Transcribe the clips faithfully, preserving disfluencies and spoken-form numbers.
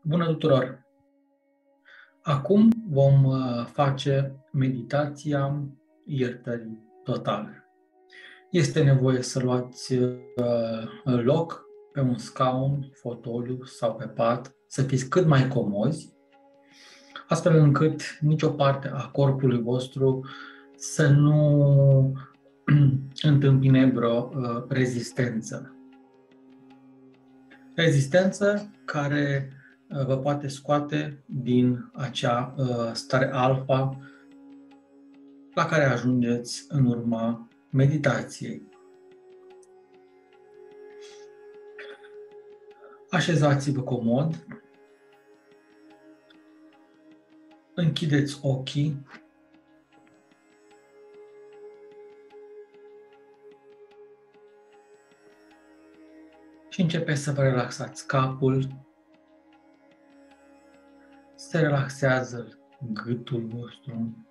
Bună tuturor! Acum vom uh, face meditația iertării totale. Este nevoie să luați uh, loc pe un scaun, fotoliu sau pe pat, să fiți cât mai comozi, astfel încât nicio parte a corpului vostru să nu întâmpine vreo uh, rezistență. Rezistență care vă poate scoate din acea uh, stare alfa la care ajungeți în urma meditației. Așezați-vă comod, închideți ochii și începeți să vă relaxați capul. Se relaxează gâtul vostru,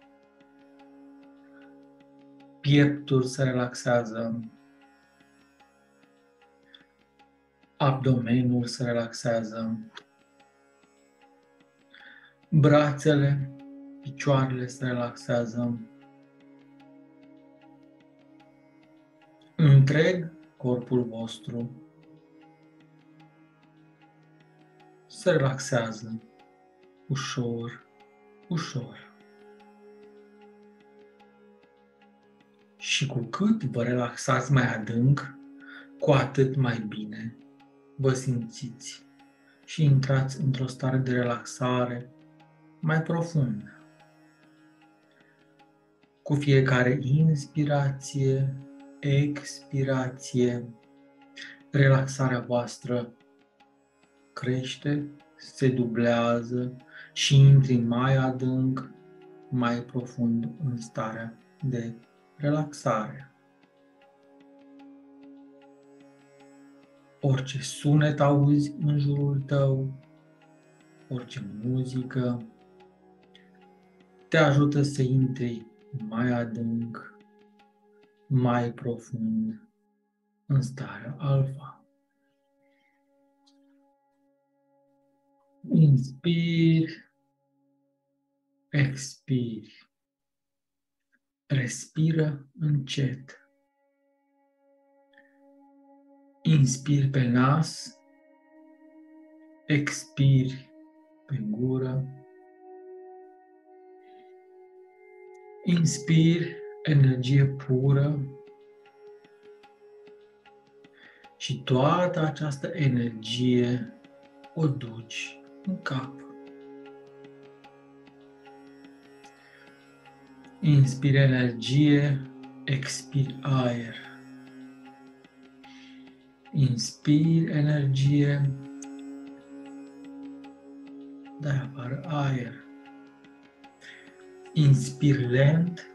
pieptul se relaxează, abdomenul se relaxează, brațele, picioarele se relaxează, întreg corpul vostru se relaxează ușor, ușor. Și cu cât vă relaxați mai adânc, cu atât mai bine vă simțiți și intrați într-o stare de relaxare mai profundă. Cu fiecare inspirație, expirație, relaxarea voastră crește, se dublează și intri mai adânc, mai profund în starea de relaxare. Orice sunet auzi în jurul tău, orice muzică, te ajută să intri mai adânc, mai profund în starea alfa. Inspiri, expiri, respiră încet. Inspiri pe nas, expiri pe gură. Inspiri energie pură și toată această energie o duci în cap. Inspiri energie, expiri aer. Inspiri energie, dai afară aer. Inspiri lent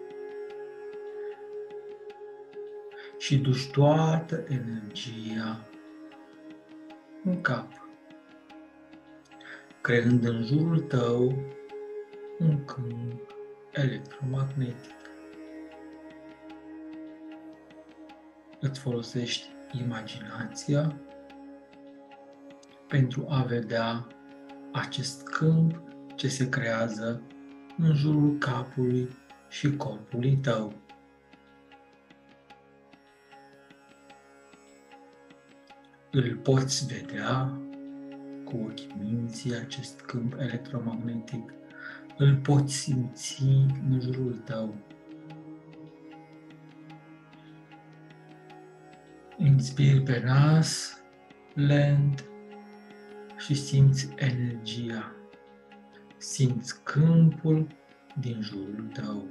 și duci toată energia în cap, creând în jurul tău un câmp electromagnetic. Îți folosești imaginația pentru a vedea acest câmp ce se creează în jurul capului și corpului tău. Îl poți vedea cu ochii minții, acest câmp electromagnetic, îl poți simți în jurul tău. Inspiri pe nas, lent, și simți energia. Simți câmpul din jurul tău.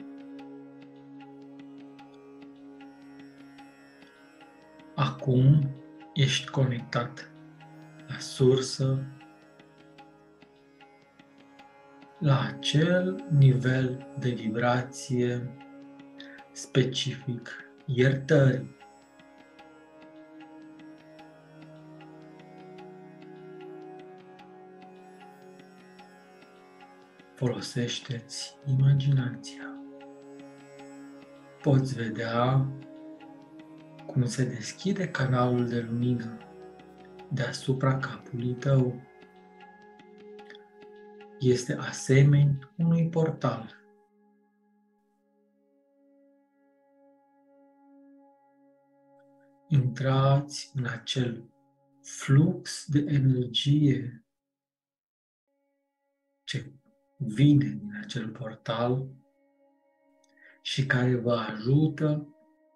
Acum ești conectat la sursă, la acel nivel de vibrație specific iertării. Folosește-ți imaginația. Poți vedea cum se deschide canalul de lumină deasupra capului tău. este asemeni unui portal. Intrați în acel flux de energie ce vine din acel portal și care vă ajută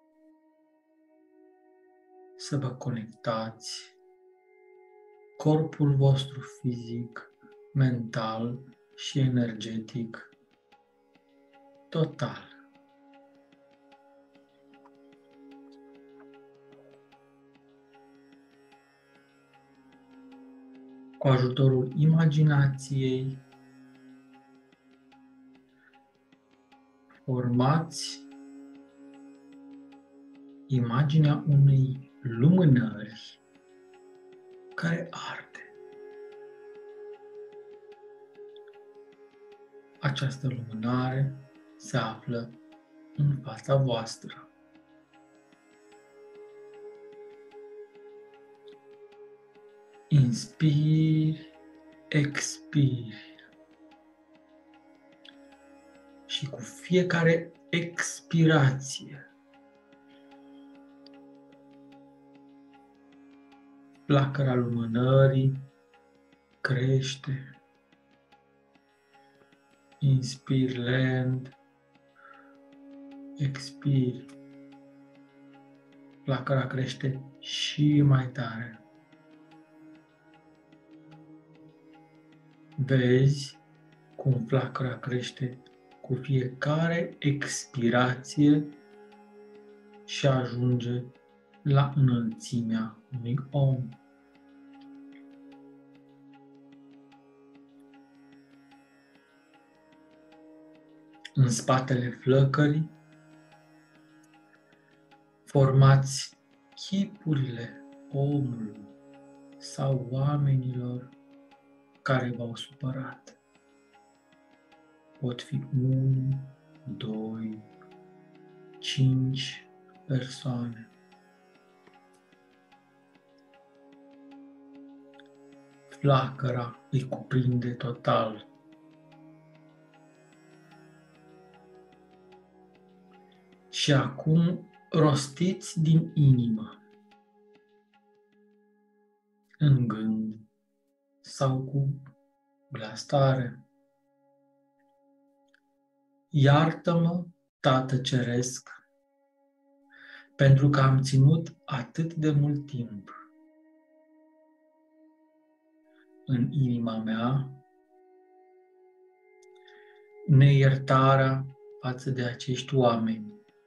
să vă conectați corpul vostru fizic, mental și energetic total. Cu ajutorul imaginației, formați imaginea unei lumânări care arde. Această lumânare se află în fața voastră. Inspiri, expiri. Și cu fiecare expirație, flacăra lumânării crește. Inspiri lent, expiri. Flacăra crește și mai tare. Vezi cum flacăra crește cu fiecare expirație și ajunge la înălțimea unui om. În spatele flăcării formați chipurile omului sau oamenilor care v-au supărat. Pot fi unu, doi, cinci persoane. Flacăra îi cuprinde total. Și acum rostiți din inimă, în gând sau cu glas tare. Iartă-mă, Tată Ceresc, pentru că am ținut atât de mult timp în inima mea neiertarea față de acești oameni.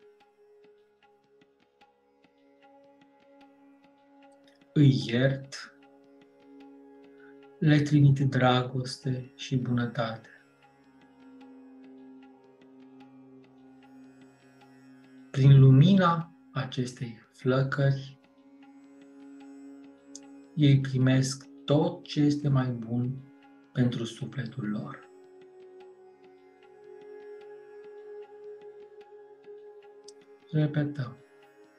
Îi iert, le trimit dragoste și bunătate. Prin lumina acestei flăcări, ei primesc tot ce este mai bun pentru sufletul lor. Repetăm.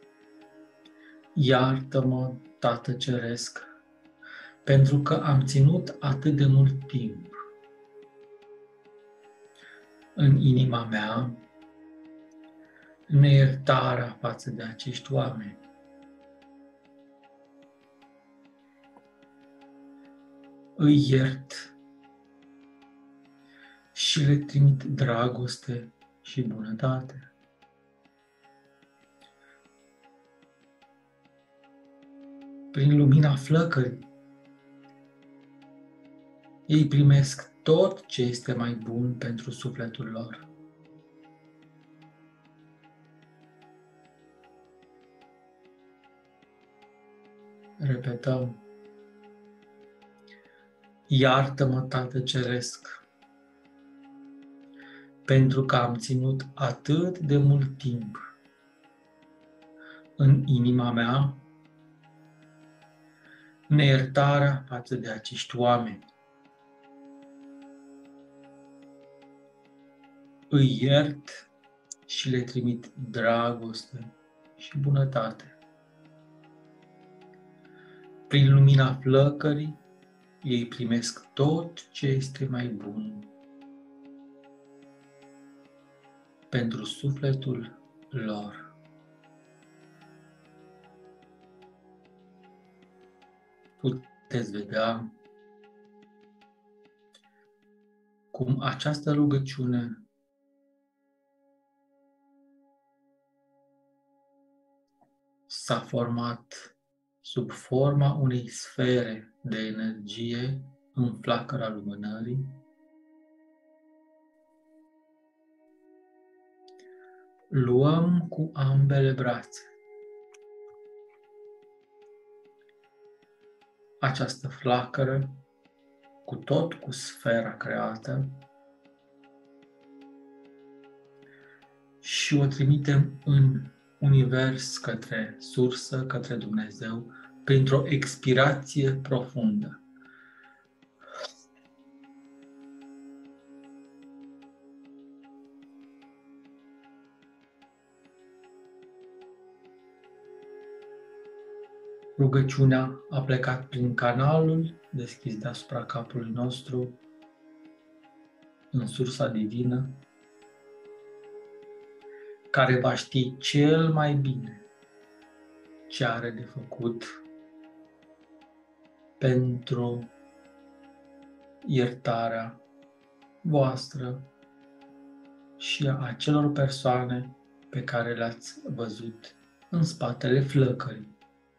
Iartă-mă, Tată Ceresc, pentru că am ținut atât de mult timp în inima mea neiertarea față de acești oameni. Îi iert și le trimit dragoste și bunătate. Prin lumina flăcării, ei primesc tot ce este mai bun pentru sufletul lor. Repetăm. Iartă-mă, Tată Ceresc, pentru că am ținut atât de mult timp în inima mea neiertarea față de acești oameni. Îi iert și le trimit dragoste și bunătate. Prin lumina flăcării, ei primesc tot ce este mai bun pentru sufletul lor. Puteți vedea cum această rugăciune s-a format sub forma unei sfere de energie în flacăra lumânării, luăm cu ambele brațe această flacără cu tot cu sfera creată și o trimitem în univers, către sursă, către Dumnezeu, printr-o expirație profundă. Rugăciunea a plecat prin canalul deschis deasupra capului nostru în sursa divină, care va ști cel mai bine ce are de făcut pentru iertarea voastră și a acelor persoane pe care le-ați văzut în spatele flăcării.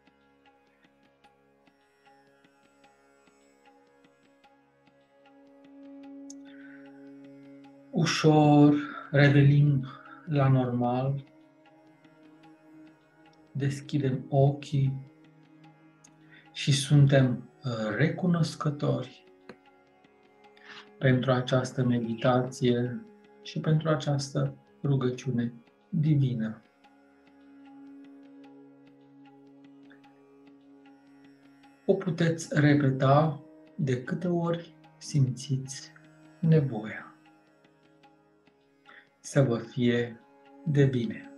Ușor revenim la normal, deschidem ochii și suntem recunoscători pentru această meditație și pentru această rugăciune divină. O puteți repeta de câte ori simțiți nevoia. Să vă fie de bine!